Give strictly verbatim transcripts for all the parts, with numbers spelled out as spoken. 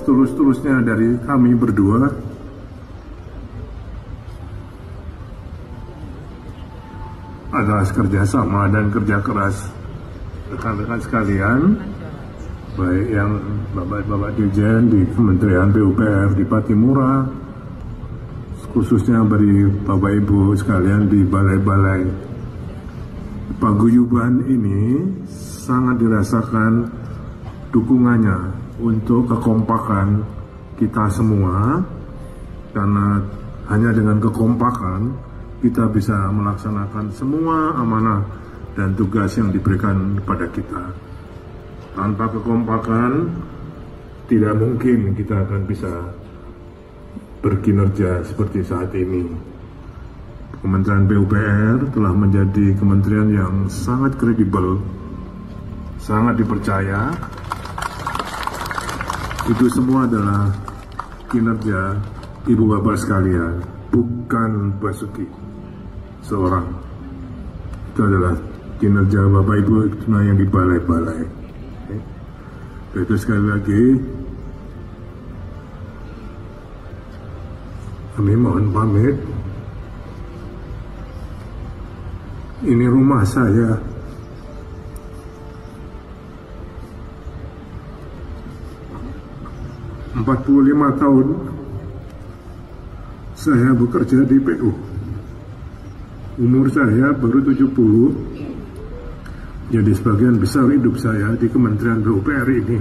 setulus-tulusnya dari kami berdua adalah kerjasama dan kerja keras rekan-rekan sekalian, baik yang Bapak-Bapak Dirjen di Kementerian P U P R di Patimura, khususnya bagi Bapak Ibu sekalian di balai-balai. Paguyuban ini sangat dirasakan dukungannya untuk kekompakan kita semua, karena hanya dengan kekompakan kita bisa melaksanakan semua amanah dan tugas yang diberikan kepada kita. Tanpa kekompakan, tidak mungkin kita akan bisa berkinerja seperti saat ini. Kementerian P U P R telah menjadi kementerian yang sangat kredibel, sangat dipercaya. Itu semua adalah kinerja Ibu Bapak sekalian, bukan Basuki seorang. Itu adalah kinerja Bapak Ibu yang di balai-balai. Itu sekali lagi kami mohon pamit. Ini rumah saya. empat puluh lima tahun saya bekerja di P U. Umur saya baru tujuh puluh. Jadi sebagian besar hidup saya di Kementerian P U P R ini.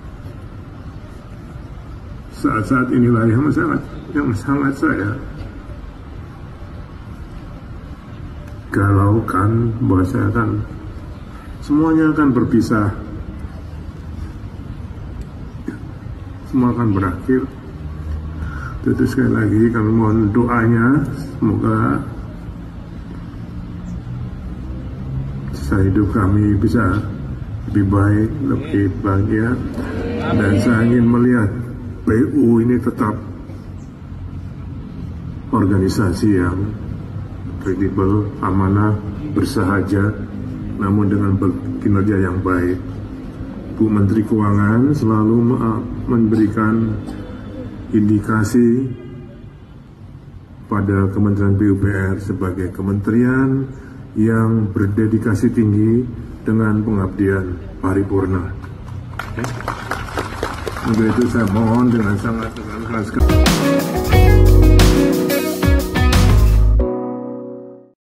Saat-saat inilah yang sangat yang sangat saya galaukan, bahwa saya akan semuanya akan berpisah, semua akan berakhir. Jadi sekali lagi kami mohon doanya, semoga sisa hidup kami bisa lebih baik, lebih bahagia, dan saya ingin melihat P U ini tetap organisasi yang kredibel, amanah, bersahaja, namun dengan kinerja yang baik. Bu Menteri Keuangan selalu memberikan indikasi pada Kementerian P U P R sebagai kementerian yang berdedikasi tinggi dengan pengabdian paripurna. Untuk itu saya mohon dengan sangat dengan keras